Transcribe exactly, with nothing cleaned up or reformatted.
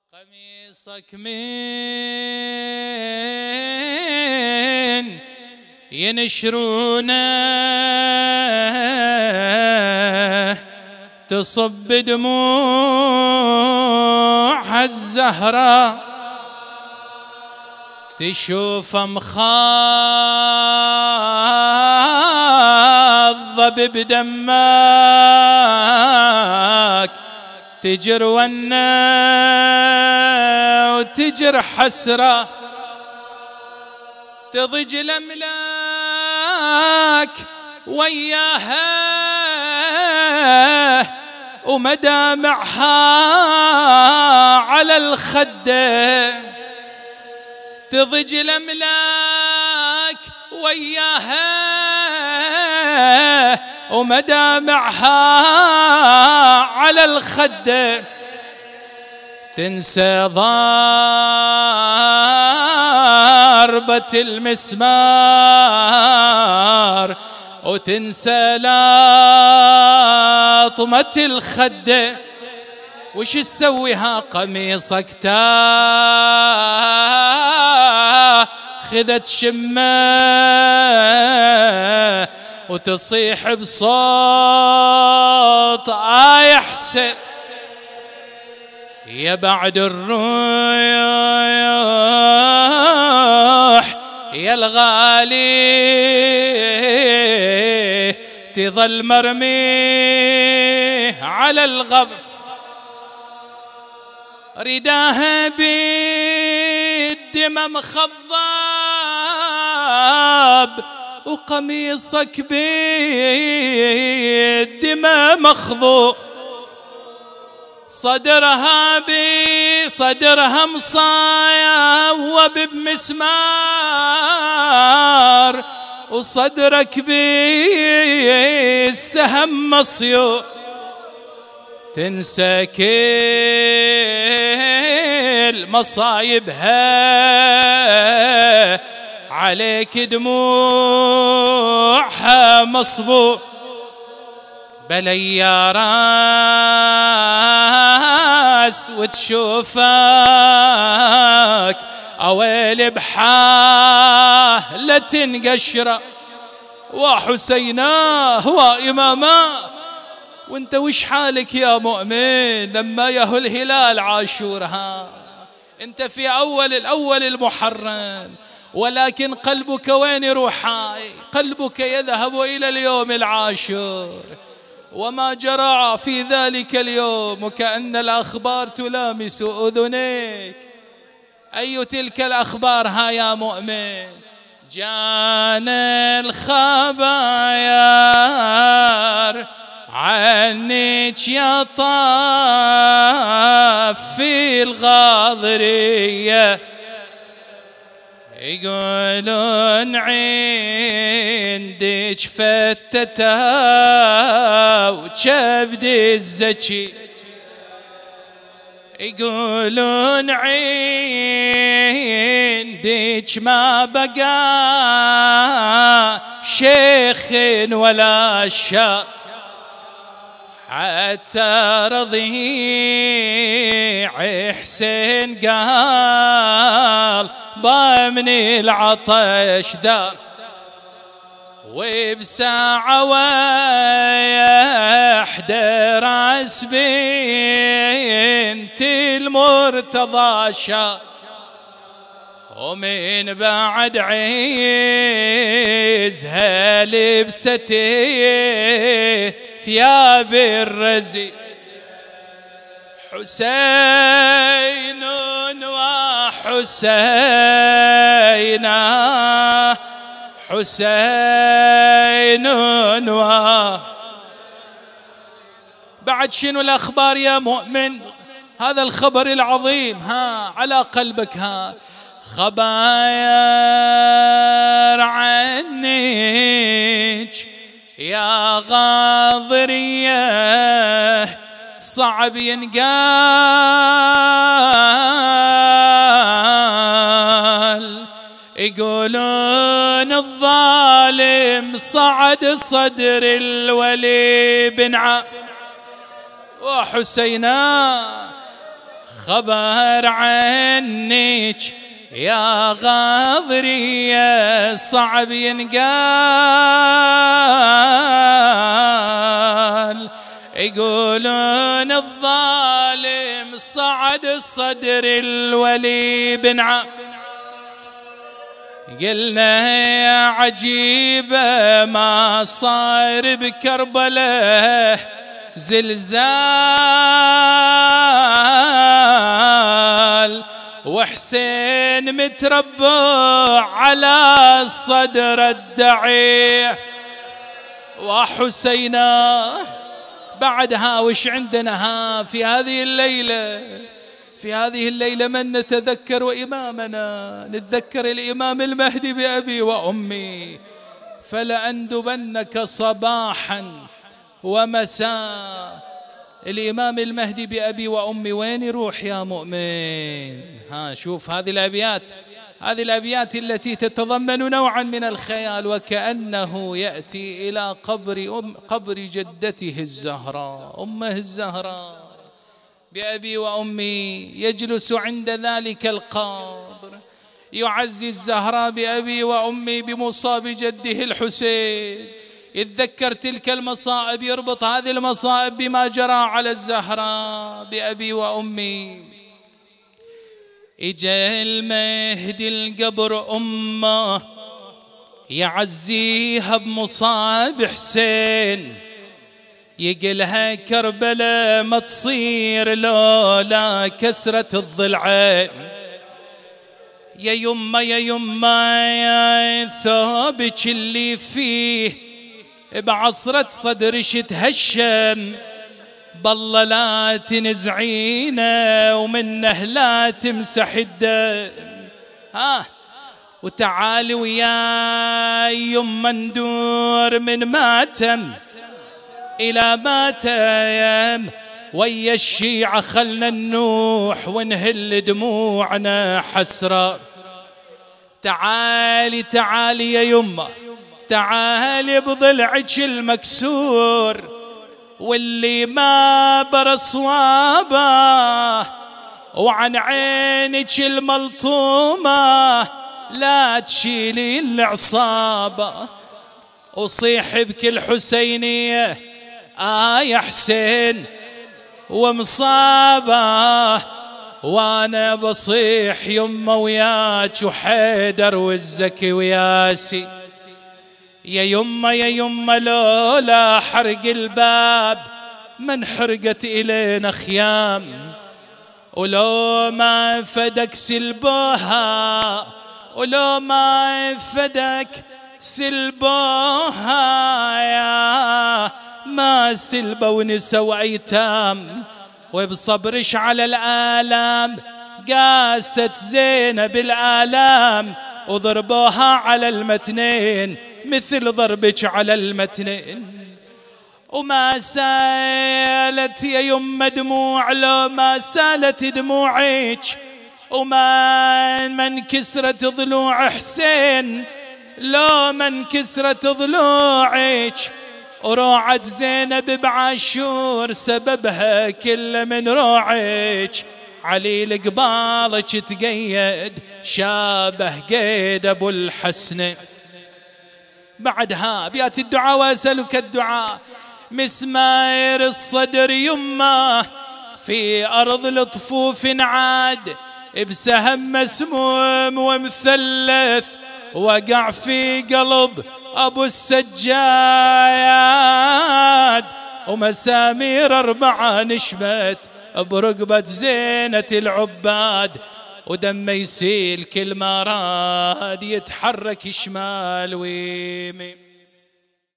قميصك من ينشرونه تصب دموع الزهرة تشوف مخاضب بدمك تجر ونا وتجر حسرة تضج الأملاك وياها ومدامعها على الخدة تضج الأملاك وياها ومدامعها على الخدة تنسى ضربة المسمار وتنسى لاطمة الخدة وش تسويها قميصك تاخذت شمه وتصيح بصوت آي حسين يا بعد الروح يا الغالي تظل مرمي على الغبر رداها بالدم مخضب وقميصك بالدم مخضوب صدرها بصدرها مصايب بمسمار وصدرك بالسهم مصيوب تنسى كل مصايبها عليك دموعها مصبوب بلي يا راس وتشوفك اويل بحالة قشرة وحسيناه وإماماه وانت وش حالك يا مؤمن لما يهو الهلال عاشور ها انت في اول الاول المحرم ولكن قلبك وين يروحاي قلبك يذهب الى اليوم العاشور وما جرى في ذلك اليوم وكأن الاخبار تلامس اذنيك اي تلك الاخبار ها يا مؤمن جانا الخباير عنك يا طاف في الغاضرية يقولون عندك فتتا وكبد الزكي يقولون عندك ما بقى شيخ ولا شاب حتى رضيع حسين قال ضمن العطش ذا وبساعة واحدة راس بنت المرتضى شا ومن بعد عيزها لبسته ثياب الرزي حسين وحسينا حسين و بعد شنو الأخبار يا مؤمن هذا الخبر العظيم ها على قلبك ها خباير عنك يا غاضرية صعب ينقال يقولون الظالم صعد صدر الولي بن ع وحسينا خبر عنك يا غاضرية صعب ينقال، يقولون الظالم صعد صدر الولي بن عم. قلنا يا عجيبة ما صار بكربلاء زلزال، وحسين متربع على الصدر الدعية. وحسينا بعدها وش عندنا ها في هذه الليلة؟ في هذه الليلة من نتذكر إمامنا؟ نتذكر الإمام المهدي بأبي وأمي. فلأندبنك صباحا ومساء. الإمام المهدي بأبي وأمي وين يروح يا مؤمن؟ ها شوف هذه الأبيات، هذه الأبيات التي تتضمن نوعا من الخيال، وكأنه يأتي إلى قبر أم قبر جدته الزهراء أمه الزهراء بأبي وأمي، يجلس عند ذلك القبر يعزي الزهراء بأبي وأمي بمصاب جده الحسين. يتذكر تلك المصائب، يربط هذه المصائب بما جرى على الزهراء بأبي وأمي. إجا المهدي القبر أمه يعزيها بمصاب حسين، يقلها كربلاء ما تصير لولا كسرة الضلعين. يا يما يا يما يا ثوبك اللي فيه بعصرة صدرش تهشم، بالله لا تنزعينه ومنه لا تمسح الدم. ها وتعالي ويا يما ندور من ماتم إلى ماتم، ويا الشيعة خلنا ننوح ونهل دموعنا حسرة. تعالي تعالي يا يما، تعالي بضلعك المكسور واللي ما برصوابه، وعن عينك الملطومة لا تشيلي العصابة. وصيح بكل حسينية آه يا حسين ومصابه، وانا بصيح يما وياك وحيدر والزكي وياسي. يا يما يا يما لولا حرق الباب من حرقت إلينا خيام، ولو ما فدك سلبوها، ولو ما فدك سلبوها يا ما سلبوا ونسوا أيتام. وبصبرش على الآلام قاست زينب الآلام، وضربوها على المتنين مثل ضربك على المتنين. وما سالت يا يما دموع لو ما سالت دموعك، وما من كسرت ضلوع حسين لو من كسرت ضلوعك. وروعت زينب بعاشور سببها كل من روعك، علي لقبالك تقيد شابه قيد ابو الحسن. بعدها ابيات الدعاء واسالك الدعاء. مسماير الصدر يمه في ارض الطفوف عاد، بسهم مسموم ومثلث وقع في قلب ابو السجاد. ومسامير اربعه نشبت برقبه زينه العباد، ودم يسيل كل ما راد يتحرك شمال ويمين.